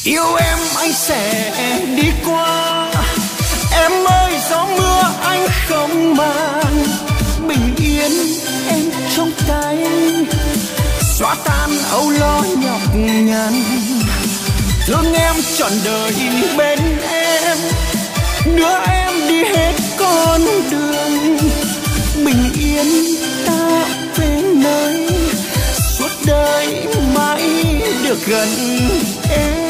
Yêu em anh sẽ đi qua. Em ơi gió mưa anh không mang, bình yên em trong tay, xóa tan âu lo nhọc nhằn. Thương em trọn đời bên em, đưa em đi hết con đường. Bình yên ta về nơi, suốt đời mãi được gần em.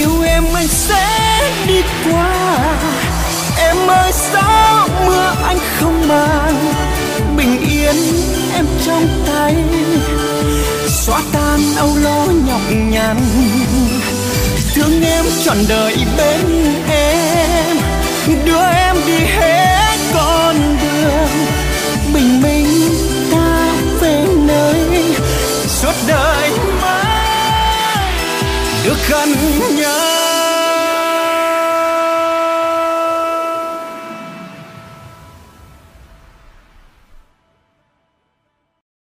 yêu em anh sẽ đi qua. Em ơi gió mưa anh không màng, bình yên em trong tay, xóa tan âu lo nhọc nhằn. Thương em trọn đời bên em, đưa em đi hết con đường. Bình minh ta về nơi suốt đời mãi được gần nhau.